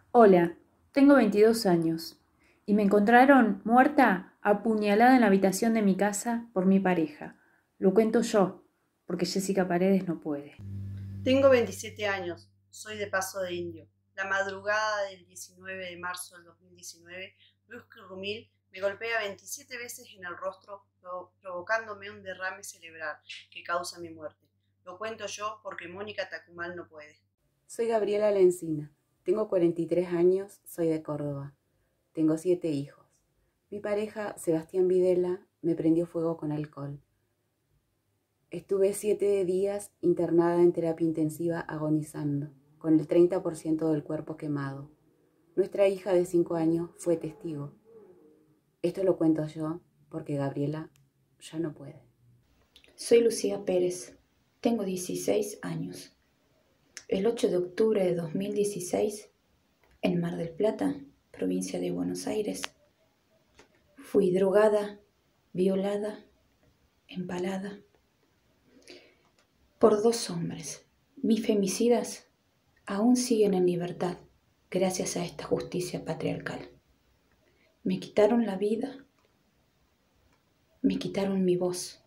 Hola, tengo 22 años y me encontraron muerta apuñalada en la habitación de mi casa por mi pareja. Lo cuento yo, porque Jessica Paredes no puede. Tengo 27 años, soy de Paso de Indio. La madrugada del 19 de marzo del 2019, Luis Rumil me golpea 27 veces en el rostro, provocándome un derrame cerebral que causa mi muerte. Lo cuento yo porque Mónica Tacumal no puede. Soy Gabriela Lencina, tengo 43 años, soy de Córdoba. Tengo 7 hijos. Mi pareja, Sebastián Videla, me prendió fuego con alcohol. Estuve 7 días internada en terapia intensiva agonizando, con el 30% del cuerpo quemado. Nuestra hija de 5 años fue testigo. Esto lo cuento yo porque Gabriela ya no puede. Soy Lucía Pérez, tengo 16 años. El 8 de octubre de 2016, en Mar del Plata, provincia de Buenos Aires, fui drogada, violada, empalada por 2 hombres. Mis femicidas aún siguen en libertad gracias a esta justicia patriarcal. Me quitaron la vida, me quitaron mi voz.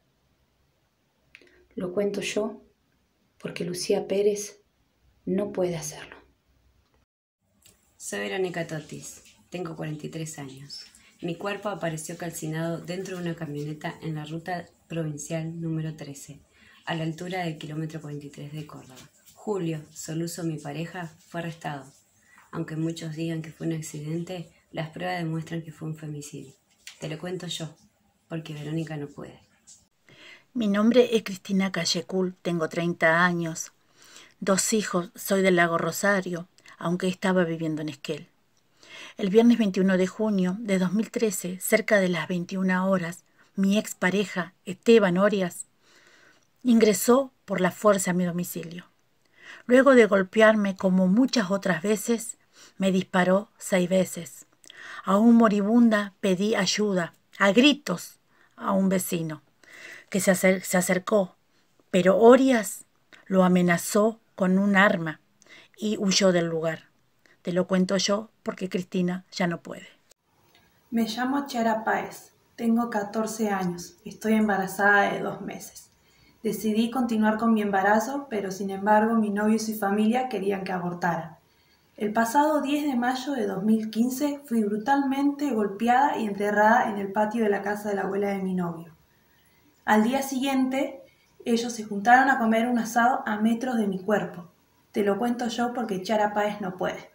Lo cuento yo porque Lucía Pérez no puede hacerlo. Soy Verónica Totis, tengo 43 años. Mi cuerpo apareció calcinado dentro de una camioneta en la ruta provincial número 13, a la altura del kilómetro 43 de Córdoba. Julio Soluso, mi pareja, fue arrestado. Aunque muchos digan que fue un accidente, las pruebas demuestran que fue un femicidio. Te lo cuento yo, porque Verónica no puede. Mi nombre es Cristina Callecul, tengo 30 años, 2 hijos, soy del Lago Rosario, aunque estaba viviendo en Esquel. El viernes 21 de junio de 2013, cerca de las 21 horas, mi expareja, Esteban Orias, ingresó por la fuerza a mi domicilio. Luego de golpearme como muchas otras veces, me disparó 6 veces. Aún moribunda pedí ayuda, a gritos, a un vecino, que se acercó, pero Orias lo amenazó con un arma y huyó del lugar. Te lo cuento yo porque Cristina ya no puede. Me llamo Chiara Páez, tengo 14 años, estoy embarazada de 2 meses. Decidí continuar con mi embarazo, pero sin embargo mi novio y su familia querían que abortara. El pasado 10 de mayo de 2015 fui brutalmente golpeada y enterrada en el patio de la casa de la abuela de mi novio. Al día siguiente, ellos se juntaron a comer un asado a metros de mi cuerpo. Te lo cuento yo porque Chiara Páez no puede.